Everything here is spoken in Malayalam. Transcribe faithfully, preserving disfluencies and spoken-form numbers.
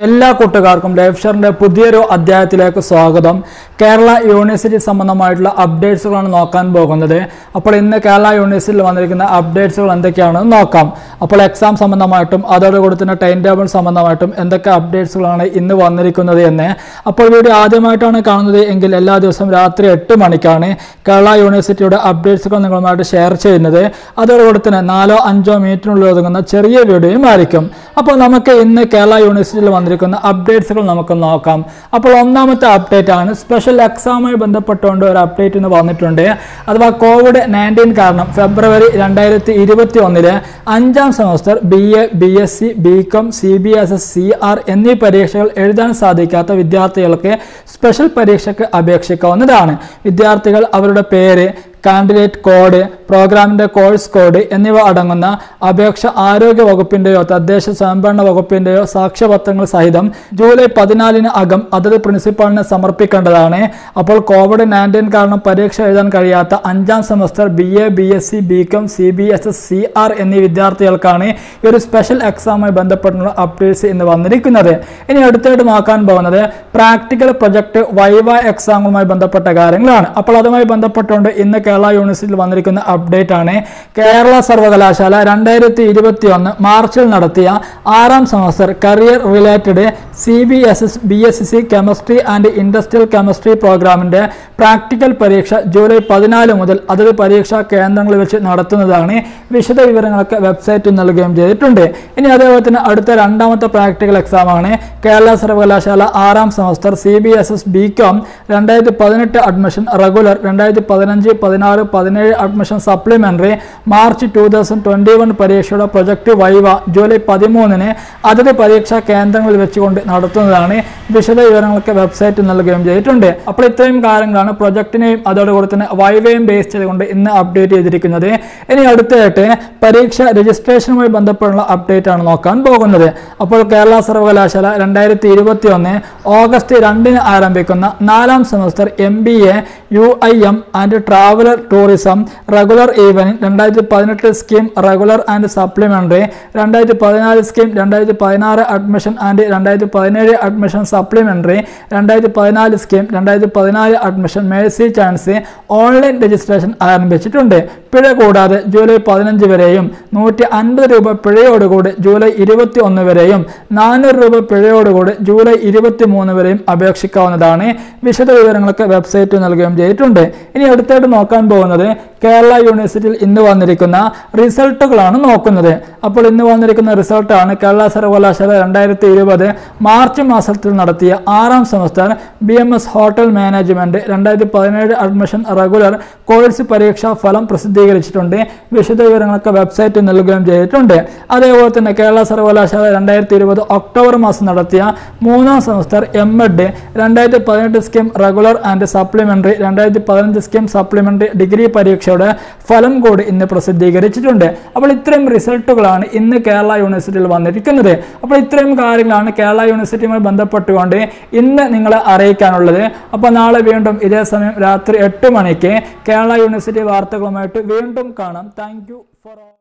എല്ലാ കൂട്ടുകാർക്കും ലൈഫ് ഷെയറിന്റെ പുതിയൊരു അധ്യായത്തിലേക്ക് സ്വാഗതം. കേരള യൂണിവേഴ്സിറ്റി സംബന്ധമായിട്ടുള്ള അപ്ഡേറ്റ്സുകളാണ് നോക്കാൻ പോകുന്നത്. അപ്പോൾ ഇന്ന് കേരള യൂണിവേഴ്സിറ്റിയിൽ വന്നിരിക്കുന്ന അപ്ഡേറ്റ്സുകൾ എന്തൊക്കെയാണെന്ന് നോക്കാം. അപ്പോൾ എക്സാം സംബന്ധമായിട്ടും അതോടുകൂടി തന്നെ ടൈം ടേബിൾ സംബന്ധമായിട്ടും എന്തൊക്കെ അപ്ഡേറ്റ്സുകളാണ് ഇന്ന് വന്നിരിക്കുന്നത് എന്ന്. അപ്പോൾ വീഡിയോ ആദ്യമായിട്ടാണ് കാണുന്നത് എങ്കിൽ എല്ലാ ദിവസവും രാത്രി എട്ട് മണിക്കാണ് കേരള യൂണിവേഴ്സിറ്റിയുടെ അപ്ഡേറ്റ്സുകൾ നിങ്ങളുമായിട്ട് ഷെയർ ചെയ്യുന്നത്. അതോടുകൂടി തന്നെ നാലോ അഞ്ചോ മിനിറ്റിനുള്ളിൽ ഒതുങ്ങുന്ന ചെറിയ വീഡിയോയും ആയിരിക്കും. അപ്പോൾ നമുക്ക് ഇന്ന് കേരള യൂണിവേഴ്സിറ്റിയിൽ വന്നിരിക്കുന്ന അപ്ഡേറ്റ്സുകൾ നമുക്ക് നോക്കാം. അപ്പോൾ ഒന്നാമത്തെ അപ്ഡേറ്റ് ആണ് സ്പെഷ്യൽ എക്സാമുമായി ബന്ധപ്പെട്ടുകൊണ്ട് ഒരു അപ്ഡേറ്റ് ഇന്ന് വന്നിട്ടുണ്ട്. അഥവാ കോവിഡ് നയൻറ്റീൻ കാരണം ഫെബ്രുവരി രണ്ടായിരത്തി ഇരുപത്തി ഒന്നില് അഞ്ചാം semester B A B S C B com C B S S C R എന്നീ പരീക്ഷകൾ എഴുതാൻ സാധിക്കാത്ത വിദ്യാർത്ഥികൾക്ക് സ്പെഷ്യൽ പരീക്ഷയ്ക്ക് അപേക്ഷിക്കാവുന്നതാണ്. വിദ്യാർത്ഥികൾ അവരുടെ പേര്, കാൻഡിഡേറ്റ് കോഡ്, പ്രോഗ്രാമിന്റെ കോഴ്സ് കോഡ് എന്നിവ അടങ്ങുന്ന അപേക്ഷ ആരോഗ്യ വകുപ്പിന്റെയോ തദ്ദേശ സ്വയംഭരണ വകുപ്പിന്റെയോ സാക്ഷ്യപത്രങ്ങൾ സഹിതം ജൂലൈ പതിനാലിന് അകം അതത് പ്രിൻസിപ്പാളിന് സമർപ്പിക്കേണ്ടതാണ്. അപ്പോൾ കോവിഡ് നയൻറ്റീൻ കാരണം പരീക്ഷ എഴുതാൻ കഴിയാത്ത അഞ്ചാം semester B A B S C B com C B S S C R എന്നീ വിദ്യാർത്ഥികൾക്കാണ് ഈ ഒരു സ്പെഷ്യൽ എക്സാമുമായി ബന്ധപ്പെട്ടുള്ള അപ്ഡേറ്റ്സ് ഇന്ന് വന്നിരിക്കുന്നത്. ഇനി അടുത്തായിട്ട് നോക്കാൻ പോകുന്നത് പ്രാക്ടിക്കൽ പ്രൊജക്ട് വൈവ എക്സാമുമായി ബന്ധപ്പെട്ട കാര്യങ്ങളാണ്. അപ്പോൾ അതുമായി ബന്ധപ്പെട്ടുകൊണ്ട് ഇന്ന് കേരള യൂണിവേഴ്സിറ്റിയിൽ വന്നിരിക്കുന്ന അപ്ഡേറ്റ് ആണ്. കേരള സർവകലാശാല രണ്ടായിരത്തി ഇരുപത്തി ഒന്ന് മാർച്ചിൽ നടത്തിയ ആറാം semester career related C B S S B S C chemistry and industrial chemistry പ്രോഗ്രാമിന്റെ പ്രാക്ടിക്കൽ പരീക്ഷ ജൂലൈ പതിനാല് മുതൽ അതത് പരീക്ഷാ കേന്ദ്രങ്ങളിൽ വെച്ച് നടത്തുന്നതാണ്. വിശദ വിവരങ്ങളൊക്കെ വെബ്സൈറ്റിൽ നൽകുകയും ചെയ്തിട്ടുണ്ട്. ഇനി അതേപോലെ തന്നെ അടുത്ത രണ്ടാമത്തെ പ്രാക്ടിക്കൽ എക്സാം ആണ് കേരള സർവകലാശാല ആറാം semester C B S S B com രണ്ടായിരത്തി പതിനെട്ട് അഡ്മിഷൻ റെഗുലർ രണ്ടായിരത്തി പതിനഞ്ച് പതിനാറ് പതിനേഴ് admission supplementary March two thousand twenty one പരീക്ഷയുടെ പ്രൊജക്ട് വൈവ ജൂലൈ പതിമൂന്നിന് അതത് പരീക്ഷാ കേന്ദ്രങ്ങളിൽ വെച്ചുകൊണ്ട് നടത്തുന്നതാണ്. വിശദ വിവരങ്ങളൊക്കെ വെബ്സൈറ്റ് നൽകുകയും ചെയ്തിട്ടുണ്ട്. അപ്പോൾ ഇത്രയും കാര്യങ്ങളാണ് പ്രൊജക്ടിനെയും അതോടുകൂടി തന്നെ വൈവയും ബേസ് ചെയ്തുകൊണ്ട് ഇന്ന് അപ്ഡേറ്റ് ചെയ്തിരിക്കുന്നത്. ഇനി അടുത്തായിട്ട് പരീക്ഷ രജിസ്ട്രേഷനുമായി ബന്ധപ്പെട്ടുള്ള അപ്ഡേറ്റ് ആണ് നോക്കാൻ പോകുന്നത്. അപ്പോൾ കേരള സർവകലാശാല രണ്ടായിരത്തി ഇരുപത്തി ഒന്ന് ഓഗസ്റ്റ് രണ്ടിന് ആരംഭിക്കുന്ന നാലാം semester M B A U I M and traveller tourism regular evening രണ്ടായിരത്തി പതിനെട്ട് സ്കീം റെഗുലർ ആൻഡ് സപ്ലിമെന്ററി രണ്ടായിരത്തി പതിനാല് സ്കീം രണ്ടായിരത്തി പതിനാറ് അഡ്മിഷൻ ആൻഡ് രണ്ടായിരത്തി പതിനേഴ് അഡ്മിഷൻ സപ്ലിമെന്ററി രണ്ടായിരത്തി പതിനാല് സ്കീം രണ്ടായിരത്തി പതിനാല് admission mercy chance online registration ആരംഭിച്ചിട്ടുണ്ട്. പിഴ കൂടാതെ ജൂലൈ പതിനഞ്ച് വരെയും നൂറ്റി അൻപത് രൂപ പിഴയോടുകൂടി ജൂലൈ ഇരുപത്തി ഒന്ന് വരെയും നാനൂറ് രൂപ പിഴയോടുകൂടി ജൂലൈ ഇരുപത്തി മൂന്ന് വരെയും അപേക്ഷിക്കാവുന്നതാണ്. വിശദ വിവരങ്ങളൊക്കെ വെബ്സൈറ്റ് നൽകുകയും ചെയ്തിട്ടുണ്ട്. ഇനി അടുത്തായിട്ട് നോക്കാൻ പോകുന്നത് കേരള യൂണിവേഴ്സിറ്റിയിൽ ഇന്ന് വന്നിരിക്കുന്ന റിസൾട്ടുകളാണ് നോക്കുന്നത്. അപ്പോൾ ഇന്ന് വന്നിരിക്കുന്ന റിസൾട്ടാണ് കേരള സർവകലാശാല രണ്ടായിരത്തി ഇരുപത് മാർച്ച് മാസത്തിൽ നടത്തിയ ആറാം semester B M S hotel management രണ്ടായിരത്തി പതിനേഴ് അഡ്മിഷൻ റെഗുലർ കോഴ്സ് പരീക്ഷാ ഫലം പ്രസിദ്ധീകരിച്ചിട്ടുണ്ട്. വിശദ വിവരങ്ങളൊക്കെ വെബ്സൈറ്റ് നൽകുകയും ചെയ്തിട്ടുണ്ട്. അതേപോലെ തന്നെ കേരള സർവകലാശാല രണ്ടായിരത്തി ഇരുപത് ഒക്ടോബർ മാസം നടത്തിയ മൂന്നാം സെമസ്റ്റർ എം എഡ് രണ്ടായിരത്തി പതിനെട്ട് സ്കീം റെഗുലർ ആൻഡ് സപ്ലിമെന്ററി രണ്ടായിരത്തി പതിനഞ്ച് സ്കീം സപ്ലിമെന്ററി ഡിഗ്രി പരീക്ഷയുടെ ഫലം കൂടി ഇന്ന് പ്രസിദ്ധീകരിച്ചിട്ടുണ്ട്. അപ്പോൾ ഇത്രയും റിസൾട്ടുകളാണ് ഇന്ന് കേരള യൂണിവേഴ്സിറ്റിയിൽ വന്നിരിക്കുന്നത്. അപ്പോൾ ഇത്രയും കാര്യങ്ങളാണ് കേരള യൂണിവേഴ്സിറ്റിയുമായി ബന്ധപ്പെട്ടുകൊണ്ട് ഇന്ന് നിങ്ങളെ അറിയിക്കാനുള്ളത്. അപ്പോൾ നാളെ വീണ്ടും ഇതേ സമയം രാത്രി എട്ട് മണിക്ക് കേരള യൂണിവേഴ്സിറ്റി വാർത്തകളുമായിട്ട് വീണ്ടും കാണാം. Thank you for